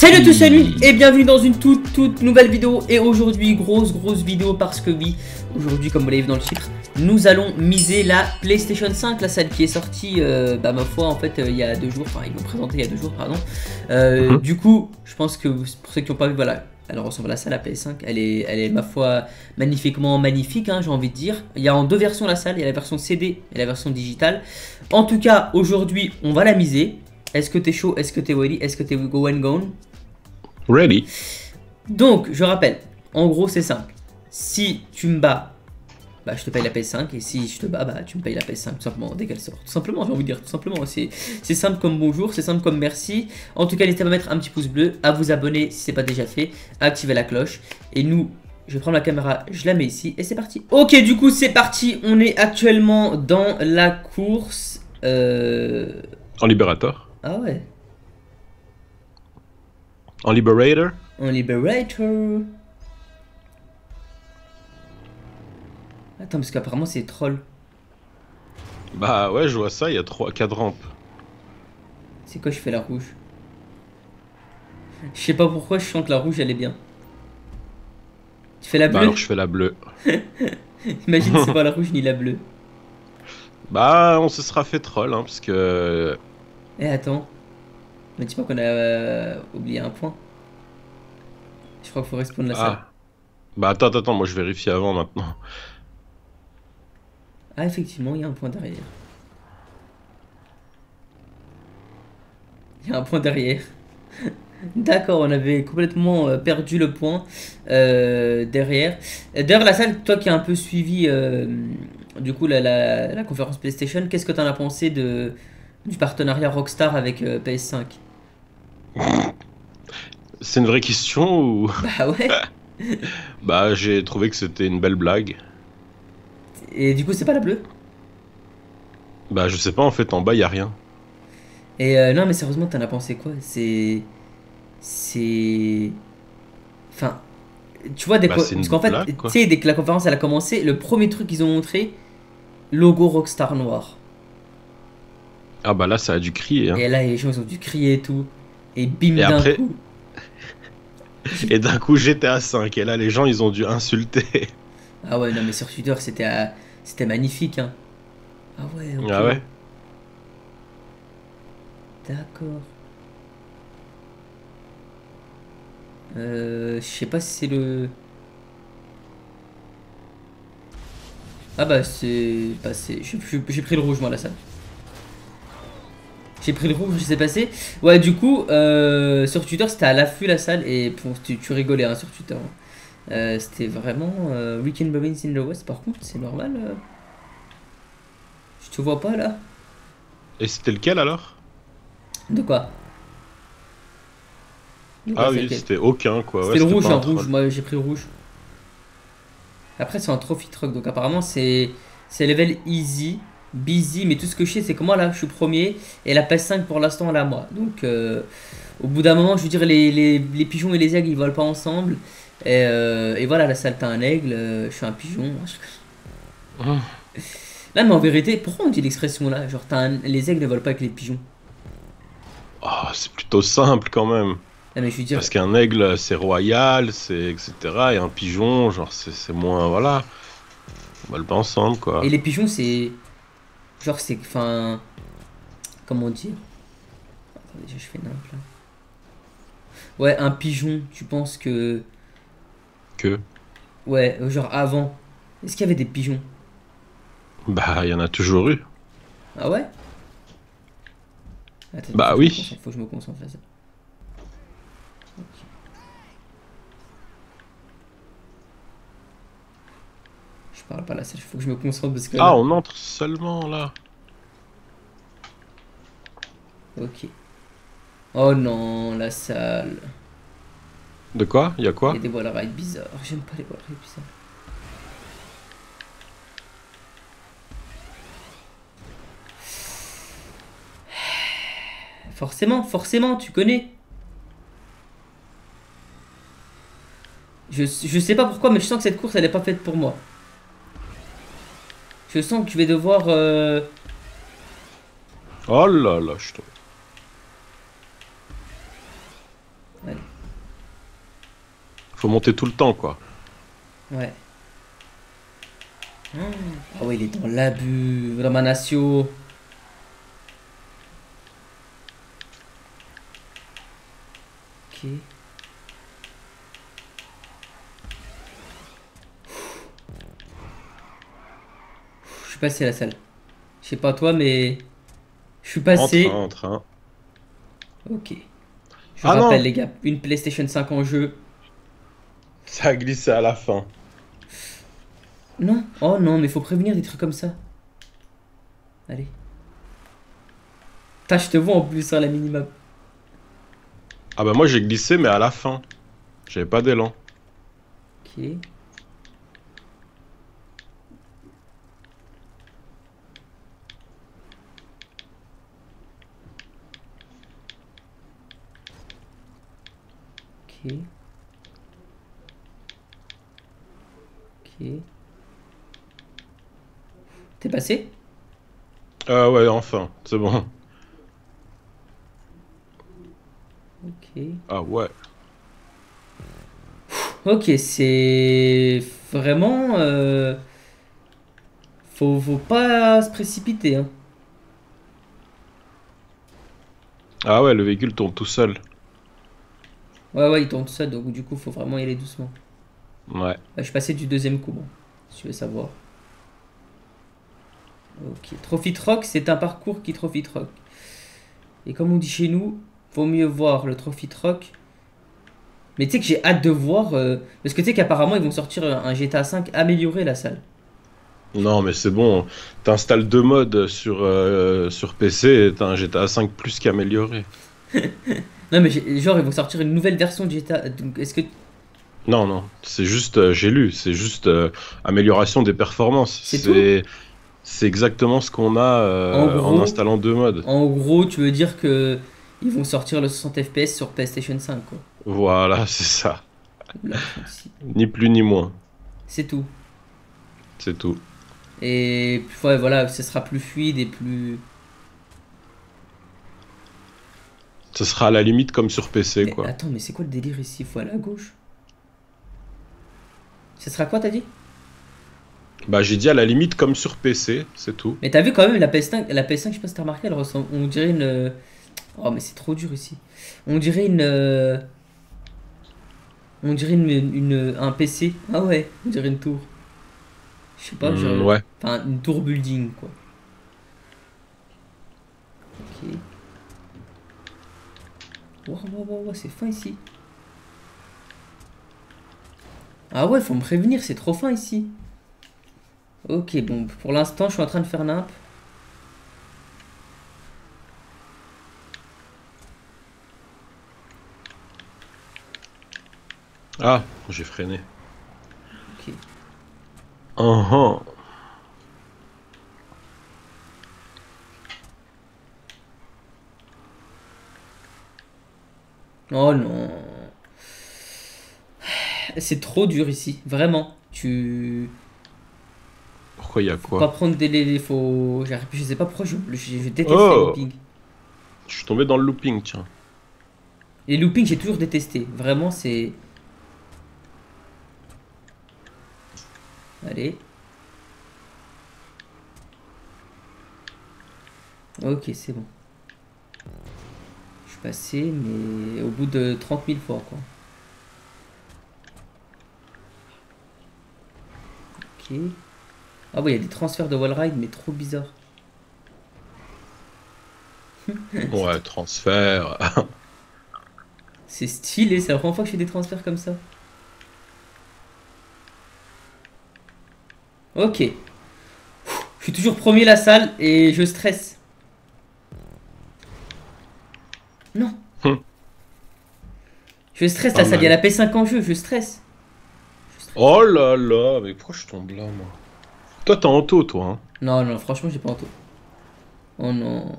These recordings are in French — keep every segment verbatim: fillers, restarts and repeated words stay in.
Salut à tous, salut et bienvenue dans une toute toute nouvelle vidéo. Et aujourd'hui, grosse grosse vidéo parce que oui, aujourd'hui comme vous l'avez vu dans le titre, nous allons miser la PlayStation cinq, la salle qui est sortie, euh, bah ma foi en fait euh, il y a deux jours, enfin ils l'ont présenté il y a deux jours pardon. euh, mm -hmm. Du coup, je pense que pour ceux qui n'ont pas vu, voilà, elle ressemble à ça la P S cinq, elle est, elle est ma foi magnifiquement magnifique, hein, j'ai envie de dire. Il y a en deux versions la salle, il y a la version C D et la version digitale. En tout cas, aujourd'hui, on va la miser. Est-ce que t'es chaud? Est-ce que t'es ready? Est-ce que t'es go and gone? Ready. Donc, je rappelle, en gros, c'est simple. Si tu me bats, bah, je te paye la P S cinq. Et si je te bats, bah, tu me payes la P S cinq tout simplement, dès qu'elle sort. Tout simplement, j'ai envie de dire, tout simplement. C'est simple comme bonjour, c'est simple comme merci. En tout cas, n'hésitez pas à mettre un petit pouce bleu, à vous abonner si c'est pas déjà fait, à activer la cloche. Et nous, je vais prendre la caméra, je la mets ici, et c'est parti. Ok, du coup, c'est parti. On est actuellement dans la course. Euh... En libérateur. Ah ouais. En liberator. En liberator. Attends, parce qu'apparemment c'est troll. Bah ouais, je vois ça, il y a trois, quatre rampes. C'est quoi, je fais la rouge? Je sais pas pourquoi je sens que la rouge elle est bien. Tu fais la bleue? Bah alors je fais la bleue. Imagine c'est pas la rouge ni la bleue. Bah on se sera fait troll, hein, parce que... Eh attends. Mais dis pas qu'on a euh, oublié un point. Je crois qu'il faut respawn la ah. salle. Bah attends, attends, moi je vérifie avant maintenant. Ah effectivement, il y a un point derrière. Il y a un point derrière. D'accord, on avait complètement euh, perdu le point euh, derrière. D'ailleurs la salle, toi qui as un peu suivi euh, du coup la, la, la conférence PlayStation, qu'est-ce que tu en as pensé de, du partenariat Rockstar avec euh, P S cinq? C'est une vraie question ou... Bah ouais. Bah j'ai trouvé que c'était une belle blague. Et du coup c'est pas la bleue? Bah je sais pas, en fait en bas y a rien. Et euh, non mais sérieusement t'en as pensé quoi? C'est... C'est... Enfin... Tu vois, dès bah, parce qu'en fait, tu sais, dès que la conférence elle a commencé, le premier truc qu'ils ont montré, logo Rockstar noir. Ah bah là ça a dû crier, hein. Et là les gens ils ont dû crier et tout. Et bim d'un après... coup. Et d'un coup G T A cinq, et là les gens ils ont dû insulter. Ah ouais, non mais sur Twitter c'était à... c'était magnifique, hein. Ah ouais, ok. Ah ouais. D'accord. Euh... Je sais pas si c'est le... Ah bah c'est passé. J'ai pris le rouge moi la salle. J'ai pris le rouge, je sais passé. Ouais, du coup, euh, sur Twitter, c'était à l'affût la salle. Et bon, tu, tu rigolais hein, sur Twitter. Euh, c'était vraiment euh, Weekend Bobbins in the West. Par contre, c'est normal. Euh... Je te vois pas là. Et c'était lequel alors? De quoi? De quoi Ah oui, c'était aucun quoi. C'était ouais, le rouge, un en rouge. Moi j'ai pris le rouge. Après, c'est un trophy truck. Donc apparemment, c'est level easy. Busy, mais tout ce que je sais c'est que moi là je suis premier et la P S cinq pour l'instant elle est à moi, donc euh, au bout d'un moment je veux dire les, les, les pigeons et les aigles ils volent pas ensemble et, euh, et voilà, la salle t'as un aigle, euh, je suis un pigeon. Oh. Là mais en vérité pourquoi on dit l'expression là, genre un, les aigles ne volent pas avec les pigeons? Oh, c'est plutôt simple quand même. Ah, mais je veux dire... parce qu'un aigle c'est royal, c'est etc, et un pigeon genre c'est moins, voilà, on vole pas ensemble quoi. Et les pigeons c'est... genre c'est... enfin... comment dire? Attends, déjà je fais nimp là. Ouais, un pigeon, tu penses que... Que? Ouais, genre avant. Est-ce qu'il y avait des pigeons? Bah, il y en a toujours eu. Ah ouais? Attends, bah faut oui. Faut que je me concentre là. Okay. Je parle pas là, il faut que je me concentre parce que... Ah, là... on entre seulement là. Ok. Oh non, la salle. De quoi? Il y a quoi? Il y a des wall rides bizarres. J'aime pas les wall rides bizarres. Forcément, forcément, tu connais. Je, je sais pas pourquoi, mais je sens que cette course elle est pas faite pour moi. Je sens que je vais devoir... Euh... Oh là là, je tombe. Allez. Faut monter tout le temps, quoi. Ouais. Ah ouais, il est dans l'abus. Ramanasio. Ok. Je suis passé à la salle. Je sais pas toi, mais je suis En passé. train, en train. Ok. Je Ah rappelle non! les gars, une PlayStation cinq en jeu. Ça a glissé à la fin. Non. Oh non, mais faut prévenir des trucs comme ça. Allez. Putain, je te vois en plus sur la minimap. Ah bah moi j'ai glissé, mais à la fin. J'avais pas d'élan. Ok. Ok. Ok. T'es passé? Ah ouais, enfin, c'est bon. Ok. Ah ouais. Ok, c'est vraiment... euh, Faut, faut pas se précipiter, hein. Ah ouais, le véhicule tourne tout seul. Ouais, ouais, il tourne tout ça, donc du coup, faut vraiment y aller doucement. Ouais. Bah, je suis passé du deuxième coup, bon, si tu veux savoir. Ok. Trophy Rock, c'est un parcours qui Trophy Rock. Et comme on dit chez nous, vaut mieux voir le Trophy Rock. Mais tu sais que j'ai hâte de voir. euh, Parce que tu sais qu'apparemment, ils vont sortir un G T A cinq amélioré, la salle. Non, mais c'est bon. T'installes deux modes sur, euh, sur P C et t'as un G T A cinq plus qu'amélioré. Non, mais j'ai- genre, ils vont sortir une nouvelle version de G T A. Donc, est-ce que. Non, non, c'est juste, euh, j'ai lu, c'est juste euh, amélioration des performances. C'est tout? C'est, c'est exactement ce qu'on a En euh, en gros, installant deux modes. en gros, tu veux dire que. Ils vont sortir le soixante F P S sur PlayStation cinq, quoi. Voilà, c'est ça. Ou la trente-six. Ni plus ni moins. C'est tout. C'est tout. Et puis, ouais, voilà, ce sera plus fluide et plus. Ce sera à la limite comme sur P C, Mais quoi. attends, mais c'est quoi le délire ici? Faut aller à gauche. Ce sera quoi, t'as dit? Bah, j'ai dit à la limite comme sur P C, c'est tout. Mais t'as vu quand même la P S cinq, la P S cinq, je sais pas si t'as remarqué, elle ressemble. On dirait une. Oh, mais c'est trop dur ici. On dirait une. euh, On dirait une, une- un P C. Ah ouais, on dirait une tour. Je sais pas, Hmm, je... ouais. Enfin, une tour building, quoi. Ok. Wow, wow, wow, wow, c'est fin ici. Ah ouais, faut me prévenir, c'est trop fin ici. Ok, bon, pour l'instant, je suis en train de faire nimp. Ah, j'ai freiné. Ok. Ah ah. Oh non. C'est trop dur ici, vraiment. Tu. Pourquoi il y a Faut pas quoi? prendre des délais, faut. j'arrive- Je sais pas pourquoi je, je, je déteste les Oh! loopings. Je suis tombé dans le looping, tiens. Les loopings, j'ai toujours détesté. Vraiment, c'est. Allez. Ok, c'est bon. Je suis passé, mais au bout de trente mille fois, quoi. Ok. Ah ouais, il y a des transferts de wallride, mais trop bizarre. C'est Ouais, trop- transfert. c'est stylé, c'est la première fois que je fais des transferts comme ça. Ok. Je suis toujours premier la salle et je stresse. Non. Hum, Je stresse la Pas salle, il y a mal. la P cinq en jeu, je stresse. Je stresse. Oh là là, mais pourquoi je tombe là, moi? Toi, t'es en auto, toi, hein? Non, non, franchement, j'ai pas en tout. Oh non.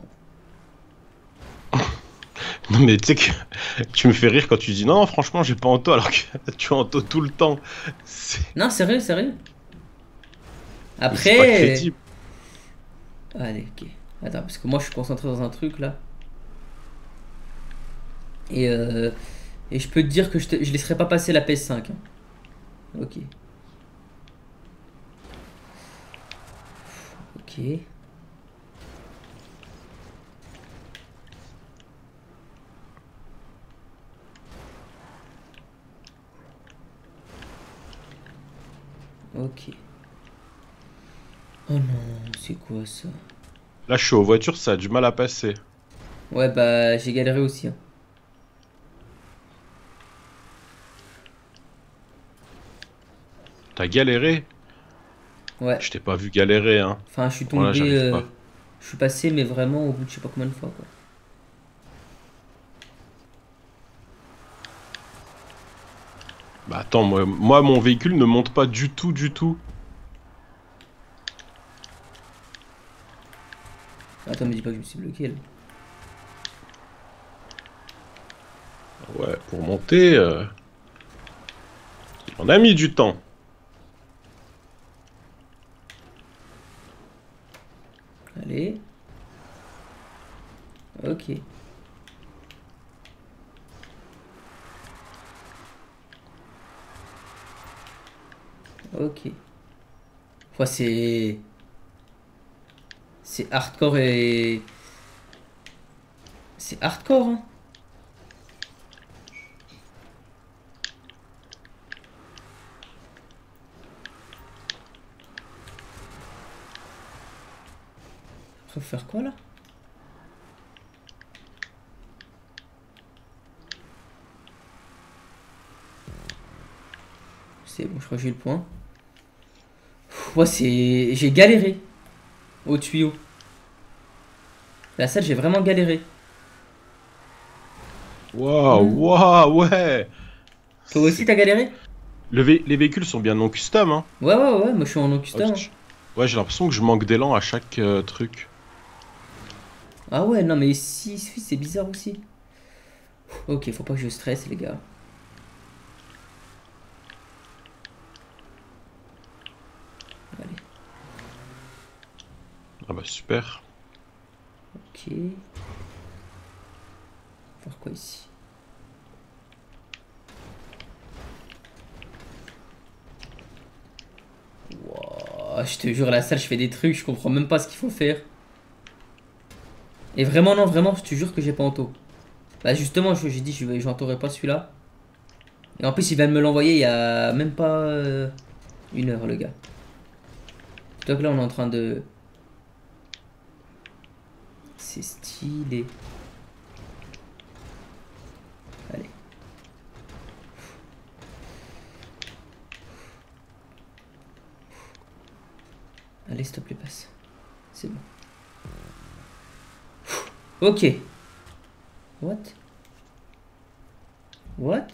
Non, mais tu sais que tu me fais rire quand tu dis non, franchement, j'ai pas en auto alors que tu es en auto tout le temps. C'est Non, sérieux, sérieux. mais c'est pas Après. crédible. Allez, ok. Attends, parce que moi je suis concentré dans un truc là. Et euh, Et je peux te dire que je, te... je laisserai pas passer la P S cinq. Hein. Ok. Ok. Ok. Oh non, c'est quoi ça? Là, je suis aux voitures, ça a du mal à passer. Ouais, bah j'ai galéré aussi. Hein. T'as galéré? Ouais. Je t'ai pas vu galérer, hein. Enfin, je suis Voilà, tombé. j'arrive euh, pas. Je suis passé, mais vraiment au bout de je sais pas combien de fois, quoi. Bah attends, moi, moi, mon véhicule ne monte pas du tout, du tout. Attends, me dis pas que je me suis bloqué là. Ouais, pour monter, euh, on a mis du temps. Allez. Ok. Ok. Enfin, c'est. C'est hardcore et. C'est hardcore, hein. Faut faire quoi là? C'est bon, je crois que j'ai eu le point. Ouais, c'est. J'ai galéré au tuyau. La salle, j'ai vraiment galéré. Waouh, Hmm. waouh, ouais. Toi aussi, C'est- t'as galéré? Le vé- les véhicules sont bien non custom, hein. Ouais, ouais, ouais, moi je suis en non Ah, parce custom. que Hein. je- Ouais, j'ai l'impression que je manque d'élan à chaque euh, truc. Ah ouais, non, mais si, si, c'est bizarre aussi. Ok, faut pas que je stresse, les gars. Allez, Ah bah super. ok. Faire quoi ici? Wow, je te jure, la salle, je fais des trucs, je comprends même pas ce qu'il faut faire. Et vraiment, non, vraiment, je te jure que j'ai pas en taux. Bah, justement, je- j'ai dit, je vais- j'entourerai pas celui-là. Et en plus, il vient de me l'envoyer il y a même pas euh, une heure, le gars. Donc là, on est en train de. C'est stylé. Allez. Allez, s'il te plaît, passe. C'est bon. Ok. What? What?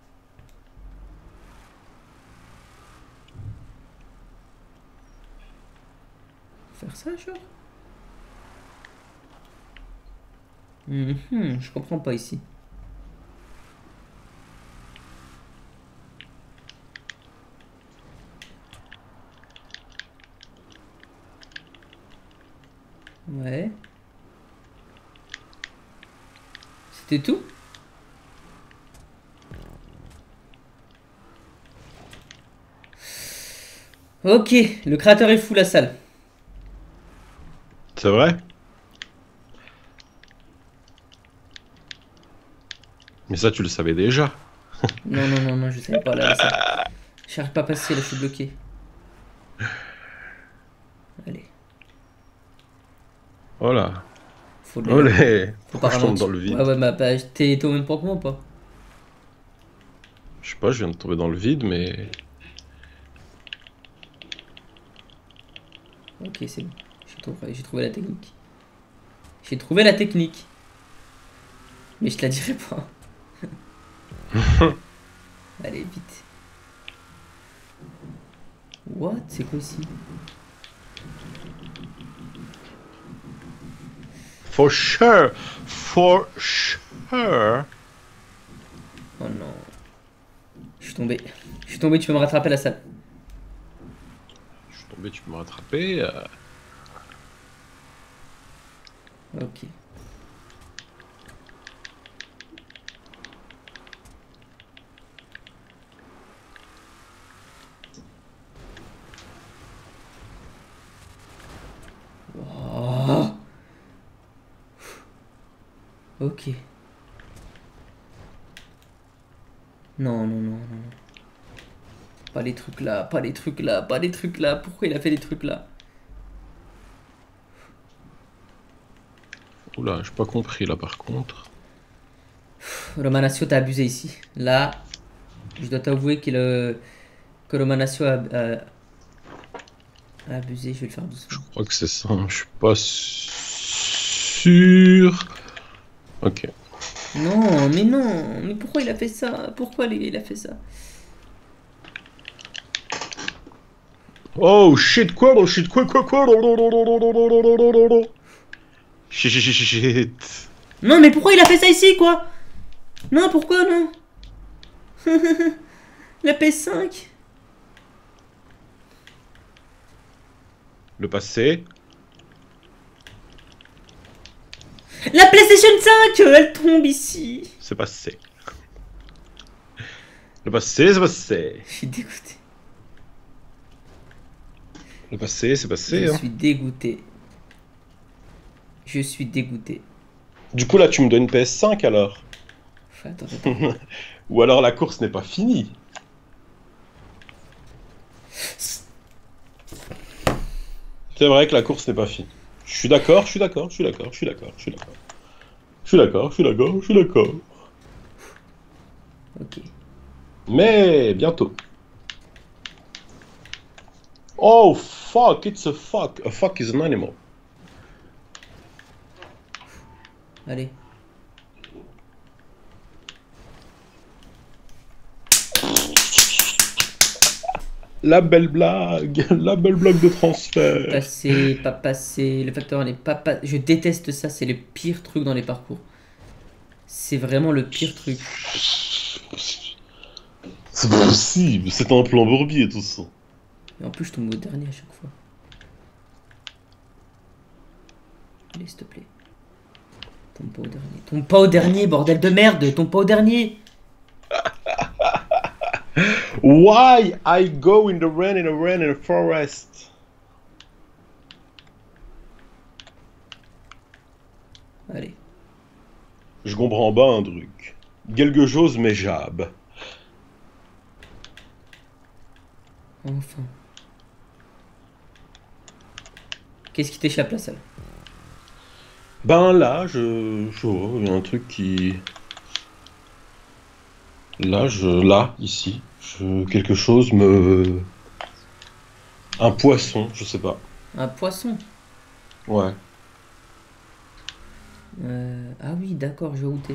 Faire ça, genre? Mhm, je comprends pas ici. Ouais. C'était tout? Ok, le créateur est fou la salle. C'est vrai? Mais ça, tu le savais déjà. Non, non, non, non, je savais pas là, la salle. J'arrive pas à passer là, je suis bloqué. Allez, Voilà. faut de l'élan. Olé. Faut pas Pourquoi je tombe dans ralentir. le Ouais, vide? ouais, bah, bah t'es t'es au même point que moi ou pas? Je sais pas, je viens de tomber dans le vide, mais... Ok, c'est bon. J'ai trouvé, j'ai trouvé la technique. J'ai trouvé la technique. Mais je te la dirai pas. Allez, vite. What? C'est quoi ici? For sure! For sure! Oh non. Je suis tombé. Je suis tombé, tu peux me rattraper la salle. Je suis tombé, tu peux me rattraper. euh, Ok. Ok. Non, non, non, non. Pas les trucs là, pas les trucs là, pas les trucs là. Pourquoi il a fait des trucs là? Oula, j'ai pas compris là par contre. Romanasio, t'as abusé ici. Là, je dois t'avouer que le que Romanasio a, a, a abusé. Je vais le faire doucement. Je crois que c'est ça, je suis pas sûr. Ok. Non, mais non. Mais pourquoi il a fait ça? Pourquoi il a fait ça? Oh shit, quoi, oh, shit, quoi, quoi, quoi, shit, shit, shit, shit. Non, mais pourquoi il a fait ça ici, quoi? Non, pourquoi, non? La P S cinq. Le passé. La PlayStation cinq, elle tombe ici. C'est passé. Le passé, c'est passé. Je suis dégoûté. Le passé, c'est passé. Je hein. suis dégoûté. Je suis dégoûté. Du coup, là, tu me donnes une P S cinq alors. Attends, attends. Ou alors la course n'est pas finie. C'est vrai que la course n'est pas finie. Je suis d'accord, je suis d'accord, je suis d'accord, je suis d'accord, je suis d'accord. Je suis d'accord, je suis d'accord, je suis d'accord. Ok. Mais bientôt. Oh fuck, it's a fuck. A fuck is an animal. Allez. La belle blague, la belle blague de transfert. Passer, pas passer. Le facteur n'est pas pas. Je déteste ça, c'est le pire truc dans les parcours. C'est vraiment le pire truc. C'est pas possible, c'est un plan bourbier tout ça. Et en plus, je tombe au dernier à chaque fois. Allez, s'il te plaît. Tombe pas au dernier. Tombe pas au dernier, bordel de merde. Tombe pas au dernier. Why I go in the rain, in the rain, in the forest? Allez. Je comprends pas un truc. Quelque chose m'échappe. Enfin. Qu'est-ce qui t'échappe la salle? Ben là, je... je vois, il y a un truc qui... Là, je... Là, ici. Je... Quelque chose me... Un poisson, je sais pas. Un poisson. Ouais. Euh... Ah oui, d'accord, je vais où t'es.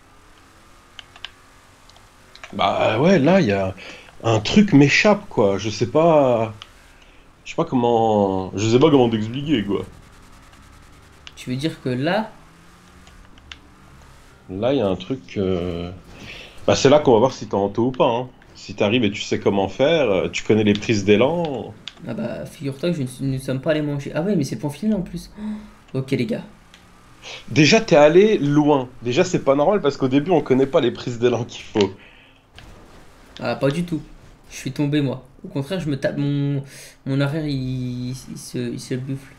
Bah ouais, là, il y a... Un truc m'échappe, quoi. Je sais pas... Je sais pas comment... Je sais pas comment t'expliquer, quoi. Tu veux dire que là... Là, il y a un truc... Euh... Bah c'est là qu'on va voir si t'es en taux ou pas, hein. Si t'arrives et tu sais comment faire, tu connais les prises d'élan... Ah bah, figure-toi que je ne, nous ne sommes pas allés manger. Ah ouais, mais c'est le point final en plus. Oh, ok, les gars. Déjà, t'es allé loin. Déjà, c'est pas normal parce qu'au début, on connaît pas les prises d'élan qu'il faut. Ah, pas du tout. Je suis tombé, moi. Au contraire, je me tape mon... Mon arrière, il, il, se, il se buffle.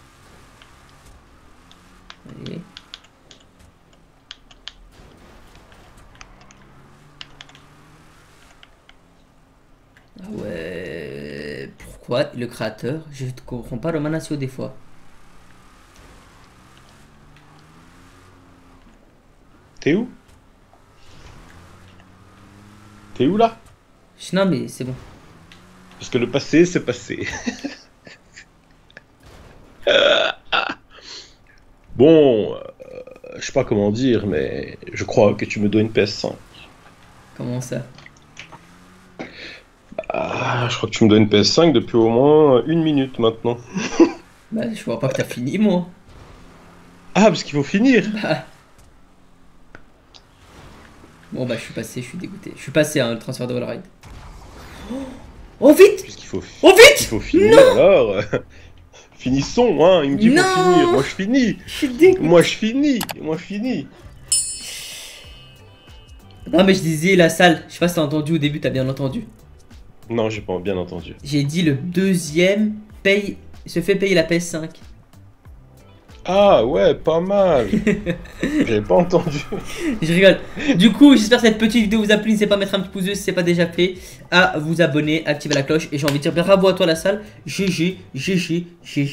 Allez. Ah ouais... Pourquoi le créateur? Je ne comprends pas le Manasio des fois. T'es où? T'es où, là? Non, mais c'est bon. Parce que le passé, c'est passé. Bon... Euh, je sais pas comment dire, mais... Je crois que tu me dois une P S cinq. Comment ça? Ah, je crois que tu me dois une P S cinq depuis au moins une minute, maintenant. Bah, je vois pas que t'as fini, moi. Ah, parce qu'il faut finir. Bah... Bon bah je suis passé, je suis dégoûté. Je suis passé à un transfert de wallride. Oh vite! Puisqu'il faut, Oh vite! il faut finir Non! alors. Finissons, hein. Il me dit qu'il faut finir. Moi je finis. Je suis dégoûté. Moi je finis. Moi je finis. Non mais je disais la salle. Je sais pas si t'as entendu au début, t'as bien entendu. Non, j'ai pas bien entendu. J'ai dit le deuxième paye se fait payer la P S cinq. Ah ouais, pas mal. J'avais pas entendu. Je rigole. Du coup, j'espère que cette petite vidéo vous a plu. N'hésitez pas à mettre un petit pouce bleu si c'est pas déjà fait, à vous abonner, activer la cloche. Et j'ai envie de dire bravo à toi la salle. G G, G G, G G.